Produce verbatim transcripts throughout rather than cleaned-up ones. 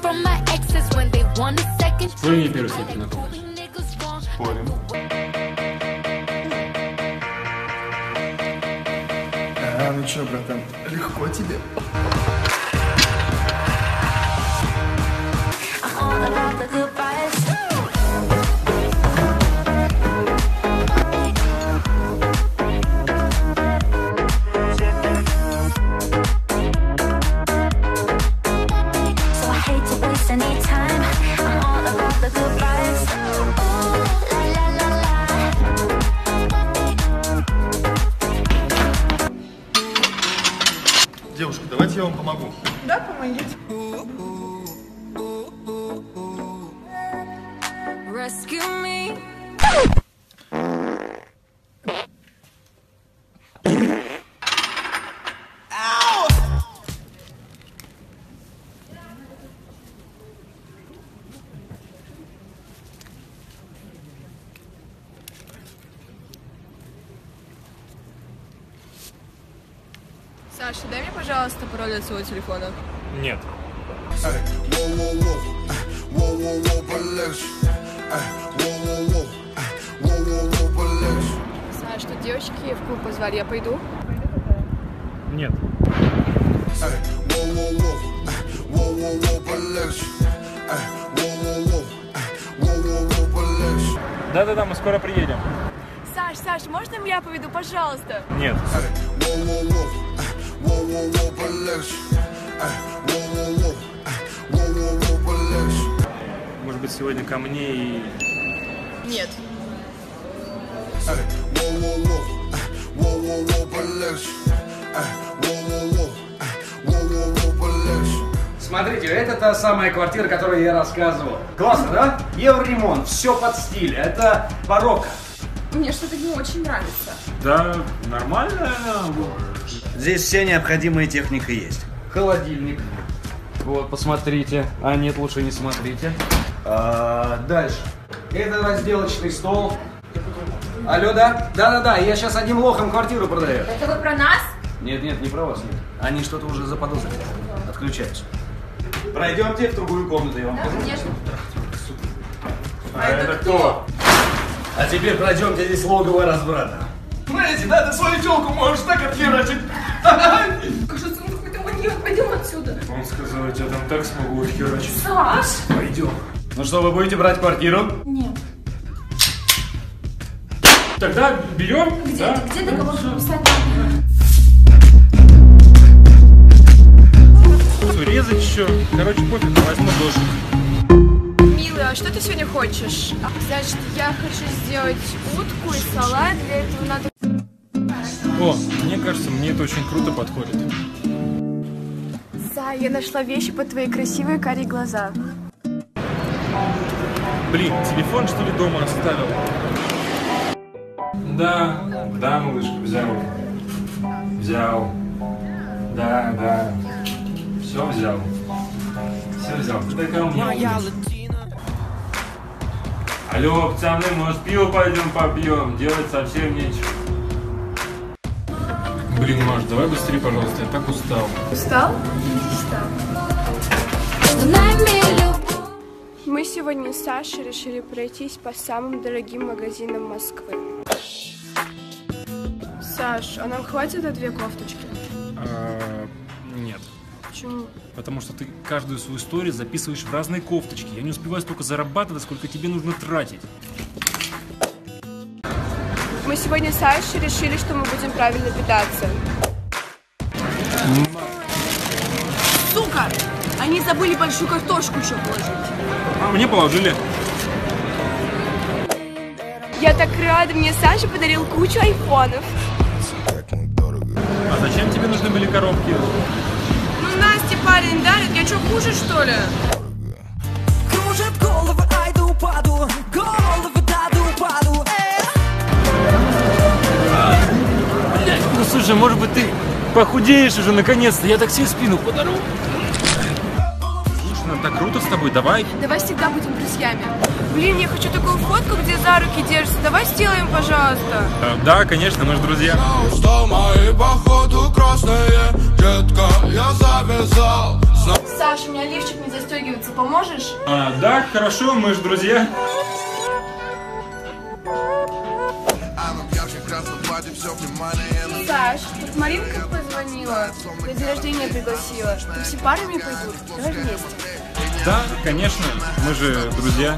Спорим, мне первый степень на комплекс? Спорим. А, ну чё, братан, легко тебе. Девушка, давайте я вам помогу. Да, помогите. Саша, дай мне, пожалуйста, пароль от своего телефона. Нет. Саш, что девочки в клуб позвали, я пойду? Нет. Да-да-да, мы скоро приедем. Саш, Саш, можно я поведу, пожалуйста? Нет. Может быть, сегодня ко мне и... Нет. Смотрите, это та самая квартира, о которой я рассказывал. Классно, да? Евроремонт, все под стиль, это барокко. Мне что-то не очень нравится. Да, нормально. Здесь вся необходимая техника есть. Холодильник. Вот, посмотрите. А нет, лучше не смотрите. А, дальше. Это разделочный стол. Алло, да? Да-да-да, я сейчас одним лохом квартиру продаю. Это вы про нас? Нет, нет, не про вас, нет. Они что-то уже заподозрили. Отключаются. Пройдемте в другую комнату, я вам покажу. Конечно. А, а это кто? А теперь пройдемте, здесь логово разврата. Знаете, да, ты свою телку можешь так отхерачить. Кажется, он какой-то маньяк. Пойдем отсюда. Он сказал, я тебя там так смогу отхерачить. Саш! Пойдем. Ну что, вы будете брать квартиру? Нет. Тогда берем? Где, да? где договор написать? Резать еще. Короче, пофиг, возьму дождь. Милый, а что ты сегодня хочешь? Значит, я хочу сделать утку и салат. Для этого надо... О, мне кажется, мне это очень круто подходит. Зай, я нашла вещи под твои красивые карие глаза. Блин, телефон что ли дома оставил? Да, да, малышка, взял. Взял. Да, да. Все взял. Все взял. Ты такая умная. Алло, пацаны, может пиво пойдем попьем? Делать совсем нечего. Блин, Маш, давай быстрее, пожалуйста, я так устал. Устал? Устал. Мы сегодня с Сашей решили пройтись по самым дорогим магазинам Москвы. Саш, а нам хватит на две кофточки? А, нет. Почему? Потому что ты каждую свою историю записываешь в разные кофточки. Я не успеваю столько зарабатывать, сколько тебе нужно тратить. Мы сегодня с Сашей решили, что мы будем правильно питаться. Сука! Они забыли большую картошку еще положить. А мне положили. Я так рада, мне Саша подарил кучу айфонов. А зачем тебе нужны были коробки? Ну, Насте парень дарит, я что, хуже, что ли? Кружат головы, ай да упаду, головы, да да упаду, Блядь, ну слушай, может быть ты похудеешь уже наконец-то, я так себе спину подорву. Слушай, так круто с тобой, давай. Давай всегда будем друзьями. Блин, я хочу такую фотку, где за руки держатся. Давай сделаем, пожалуйста. А, да, конечно, мы же друзья. Что мои походу красные, детка, я завязал. Саша, у меня лифчик не застегивается, поможешь? А, да, хорошо, мы же друзья. Саш, тут Маринка позвонила, на день рождения пригласила. Ты все парами пойдут? Давай вместе. Да, конечно, мы же друзья.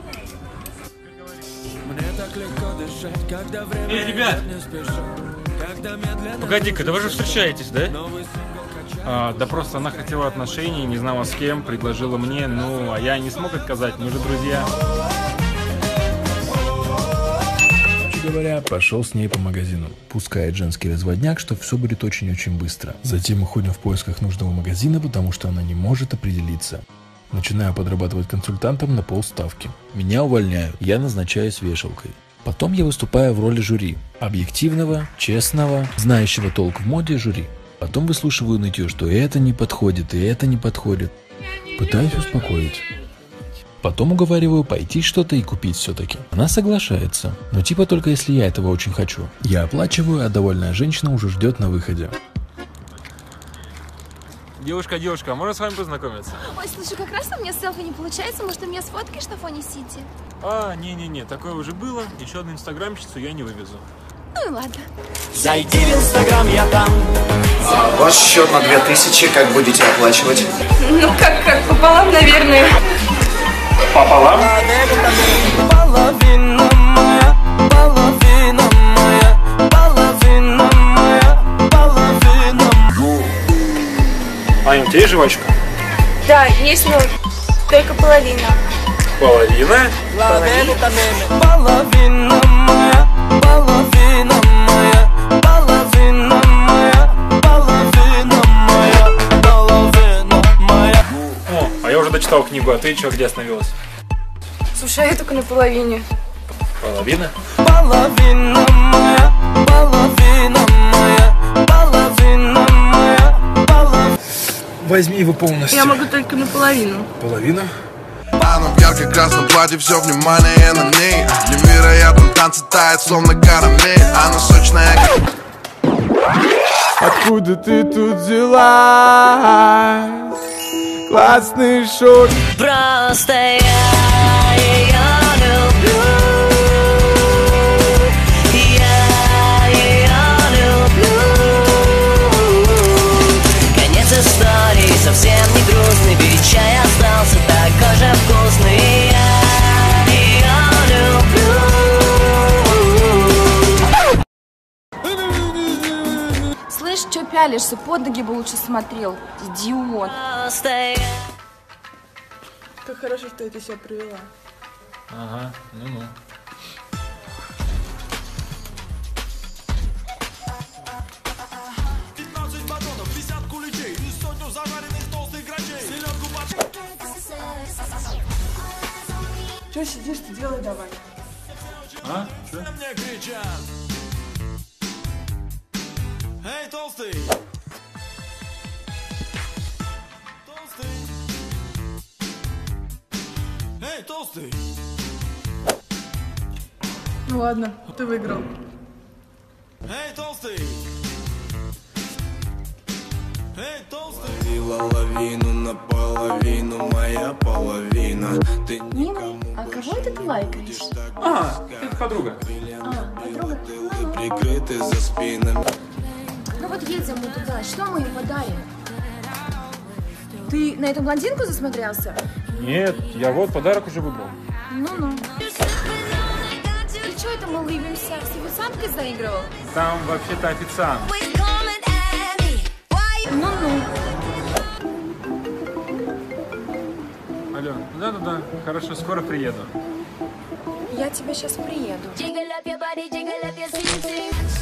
Эй, ребят! Погоди-ка, да вы же встречаетесь, да? А, да просто она хотела отношений, не знала с кем, предложила мне, ну, а я не смог отказать, мы же друзья. Говоря, пошел с ней по магазину. Пускает женский разводняк, что все будет очень-очень быстро. Затем мы ходим в поисках нужного магазина, потому что она не может определиться. Начинаю подрабатывать консультантом на полставки. Меня увольняют, я назначаюсь вешалкой. Потом я выступаю в роли жюри. Объективного, честного, знающего толк в моде жюри. Потом выслушиваю нытье, что это не подходит, и это не подходит. Пытаюсь успокоить. Потом уговариваю пойти что-то и купить все-таки. Она соглашается, но типа только если я этого очень хочу. Я оплачиваю, а довольная женщина уже ждет на выходе. Девушка, девушка, а можно с вами познакомиться? Ой, слушай, как раз у меня селфи не получается, может, ты меня сфоткаешь на фоне Сити? А, не-не-не, такое уже было, еще одну инстаграмщицу я не вывезу. Ну и ладно. Зайди в инстаграм, я там. А, ваш счет на две тысячи, как будете оплачивать? Ну как, как, пополам, наверное. Пополам? Половина моя, половина моя, половина моя, половина моя. Аня, у тебя есть жвачка? Да, есть, но только половина. Половина? Половина моя, половина моя, половина моя, половина моя, половина моя. О, а я уже дочитал книгу, а ты что, где остановилась? Слушай, я только на половине. Половина? Половина моя, половина моя, половина моя, половина. Возьми его полностью. Я могу только наполовину. Половину? Она в ярко-красном платье, все внимание на ней. В невероятном танце тает, словно карамель. Она сочная. Откуда ты тут взялась? Классный шорт. Просто я ее люблю. Я ее люблю. Конец истории совсем не грустный, ведь чай остался такой же вкусный. Я ее люблю. Слышь, что пялишься? Под ноги бы лучше смотрел, идиот. Просто я. Как хорошо, что я себя привела. Ага, ну-ну. Че сидишь, ты делай давай. А? Что? Эй, толстый! Толстый! Эй, толстый! Ну ладно, ты выиграл. Эй, толстый! Эй, толстый! Ловила лавину наполовину, моя половина. Ты Милый, а кого это ты лайкаешь? А, это подруга. А, подруга. прикрыты за спинами. Ну вот едем мы туда, что мы им подарим? Ты на эту блондинку засмотрелся? Нет, я вот подарок уже выбрал. Ну-ну. И что это мы лыбимся? С официанткой заигрывал? Там вообще-то официант. Ну-ну. Алло, да-да-да, хорошо, скоро приеду. Я тебе сейчас приеду. Jiggle up your body, jiggle up your skin.